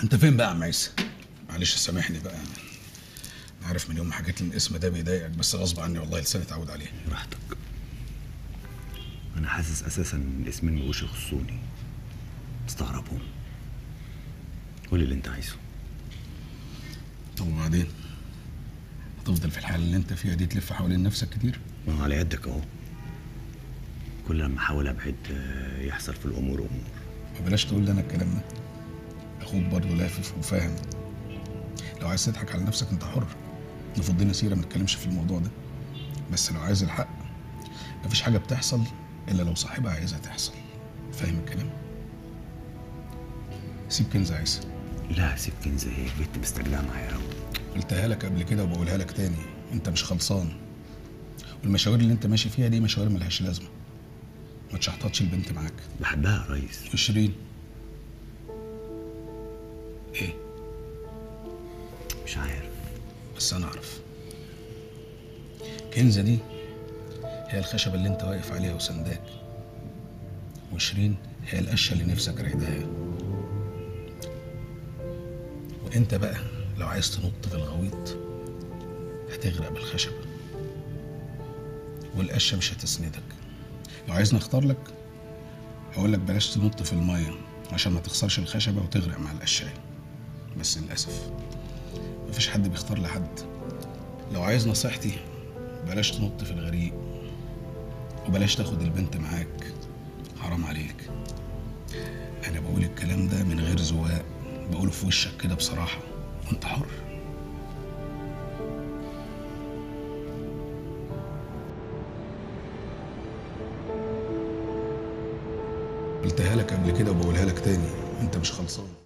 انت فين بقى يا عم عيسى؟ معلش سامحني بقى. انا عارف من يوم ما حكيت لي ان الاسم ده بيضايقك، بس غصب عني والله لساني اتعود عليه. براحتك. انا حاسس اساسا ان الاسمين مبقوش يخصوني، مستغربهم. قول اللي انت عايزه. طب وبعدين؟ هتفضل في الحاله اللي انت فيها دي تلف حوالين نفسك كتير؟ ما هو على يدك اهو. كل لما احاول ابعد يحصل في الامور امور. ما بلاش تقول لي انا الكلام ده. اخوك برضه لافف وفاهم. لو عايز تضحك على نفسك انت حر. نفضينا سيره ما نتكلمش في الموضوع ده. بس لو عايز الحق، مفيش حاجه بتحصل الا لو صاحبها عايزها تحصل. فاهم الكلام؟ سيب كنز عايز. لا سيب كنز ايه؟ البت مستجدعه معايا قوي. قلتها لك قبل كده وبقولها لك تاني، انت مش خلصان. والمشاوير اللي انت ماشي فيها دي مشاوير ملهاش لازمه. ما تشحططش البنت معاك. بحبها يا ريس. وشيرين؟ ايه؟ مش عارف. بس انا اعرف. كنزة دي هي الخشبة اللي انت واقف عليها وسنداك، وشيرين هي القشة اللي نفسك رايداها. وانت بقى لو عايز تنط في الغويط هتغرق بالخشبة، والقشة مش هتسندك. لو عايزني اختار لك هقول لك بلاش تنط في المية عشان ما تخسرش الخشبة وتغرق مع القشاية. بس للأسف مفيش حد بيختار لحد. لو عايز نصيحتي بلاش تنط في الغريق، وبلاش تاخد البنت معاك. حرام عليك. انا بقول الكلام ده من غير زواق، بقوله في وشك كده بصراحة، وانت حر. قلتها لك قبل كده وبقولها لك تاني، انت مش خلصان.